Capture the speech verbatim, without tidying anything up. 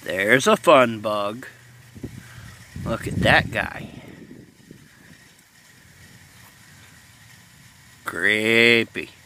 There's a fun bug. Look at that guy. Creepy.